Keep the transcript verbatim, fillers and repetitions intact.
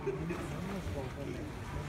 何、何のしかわかんない。